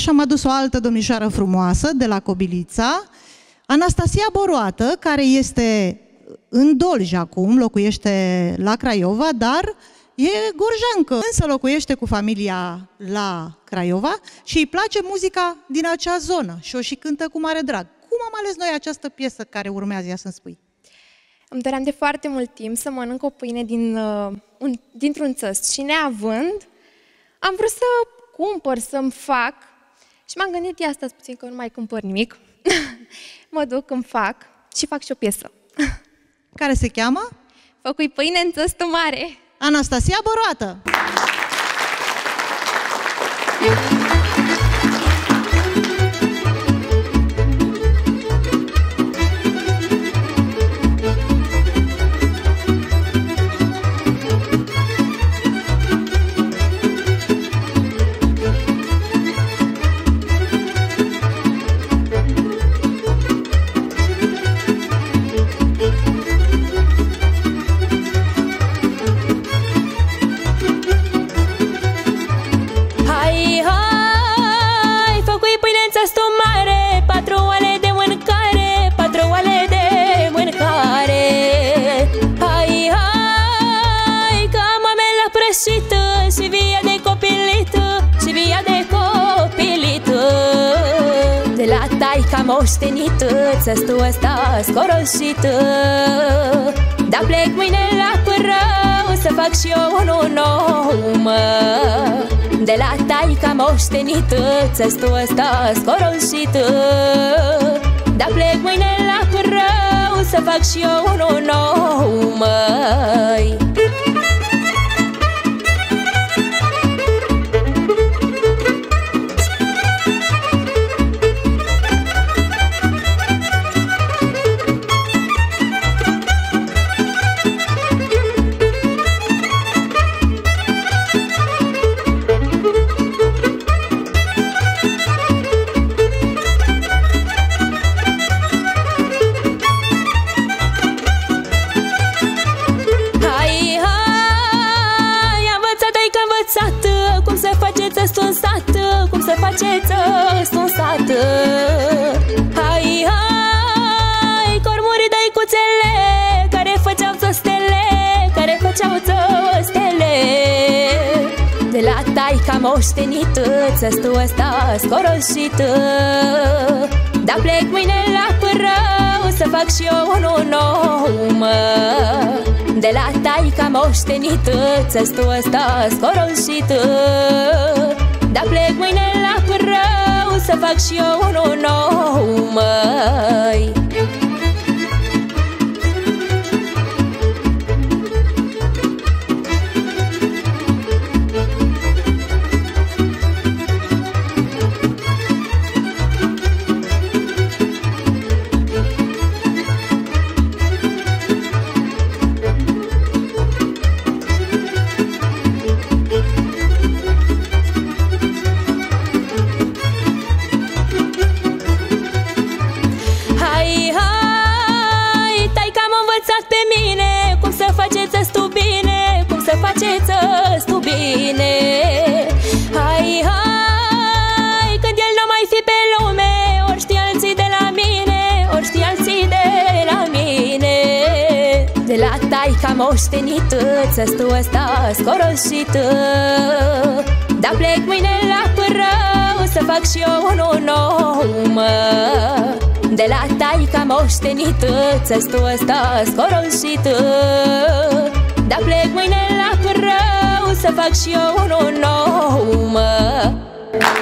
Și am adus o altă domnișoară frumoasă de la Cobilița, Anastasia Boroată, care este în Dolj acum, locuiește la Craiova, dar e gorjancă, însă locuiește cu familia la Craiova și îi place muzica din acea zonă și o și cântă cu mare drag. Cum am ales noi această piesă care urmează, ia să-mi spui? Îmi doream de foarte mult timp să mănânc o pâine dintr-un țăst și neavând, am vrut să cumpăr, să-mi fac și m-am gândit, ia stați puțin că nu mai cumpăr nimic, mă duc, îmi fac și fac și o piesă. Care se cheamă? Făcui pâine în țăstul mare. Anastasia Boroată. Și via de copilită, și via de copilită. De la taica moștenită, țăstul ăsta scoroșită. Dar plec mâine la Părău să fac și eu unul nou, mă. De la taica moștenită, țăstul ăsta scoroșită. Dar plec mâine la Părău să fac și eu unul nou, măi. Cum să faceți ăsta în sat, cum să faceți ăsta în sat. Hai, hai, cormuri de icuțele care făceau țăstele, care făceau țăstele. De la taica moștenită, țăstul ăsta scoroșită. Dar plec mâine la Părău să fac și eu unul nou, mă. De la taica moștenită, țăstul ăsta scoroșită. Dar plec mâine la Părău să fac și eu unul nou, măi. Hai, hai, când el n-o mai fi pe lume, ori știi alții de la mine, ori știi alții de la mine. De la taica moștenită, țăstul ăsta scoroșită. Dar plec mâine la Părău să fac și eu unul nou, mă. De la taica moștenită, țăstul ăsta scoroșită. Dar plec mâine la Părău să fac și eu unul nou, mă.